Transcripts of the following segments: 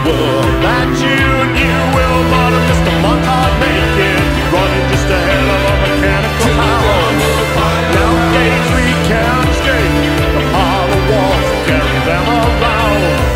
world that you knew. Will modern Mr. Montag make it, running just ahead of a mechanical hound. Nowadays we can't escape the hollow walls that carry them around.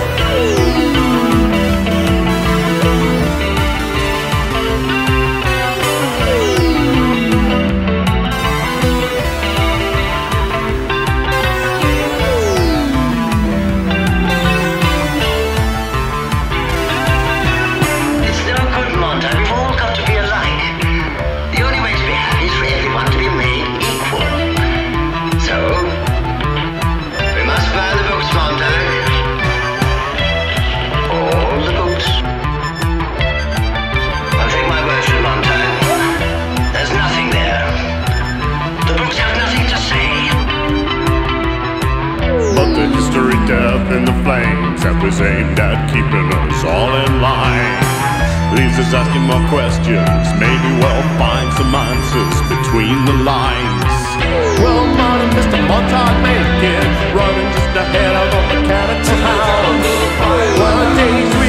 Death in the flames that was aimed at keeping us all in line leaves us asking more questions. Maybe we'll find some answers between the lines. Well, modern Mr. Montag make it, running just ahead of a mechanical hound. Well, days